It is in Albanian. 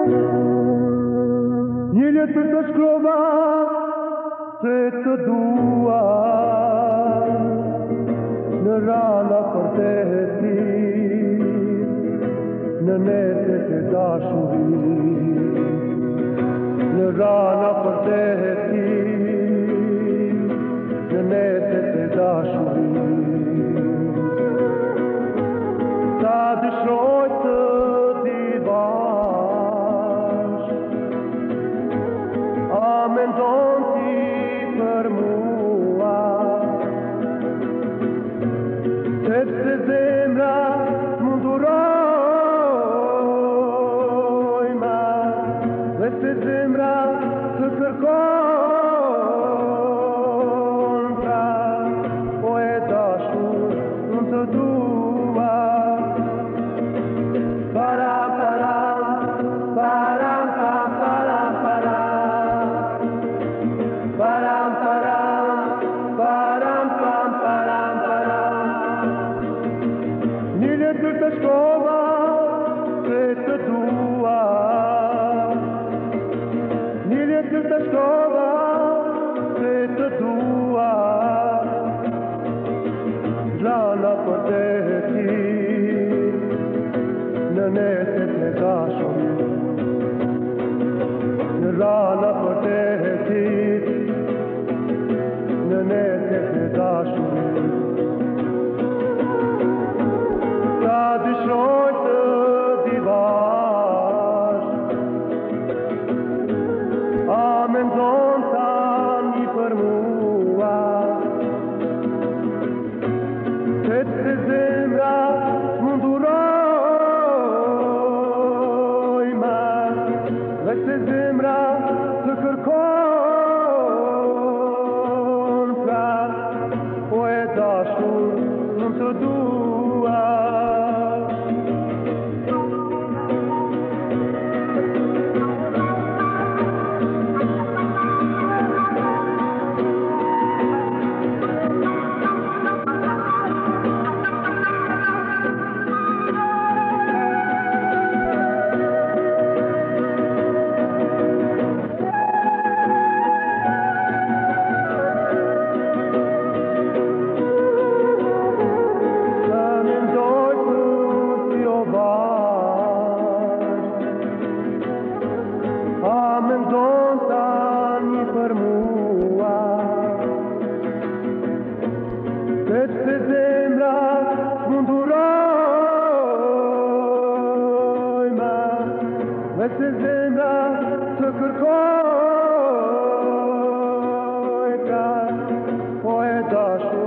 Një letë të shkrova se të dua në rana për te ti, në netet e dashuri, në rana për te ti, në netet e dashuri. Ta dëshoj të di bash, a mendon ti për mua, sepse zemra munduroj ma, dhe se zemra të kërkon pra, o e dashur unë të dua. Param, param, param, param, param, param, param, param, param, param. Një letë të shkova se të dua, një letë të shkova se të dua, rana për te ti, në netet e dashuri, në rana për te ti, në netet e dashuri. Ta dëshoj të di bash, a mendon tani për mua, sepse zemra munduroj ma, dhe se zemra të kërkon pra, o e dashur unë të dua. A mendon tani për mua, sepse zemra munduroj ma, dhe se zemra të kërkoj ka, o e dashur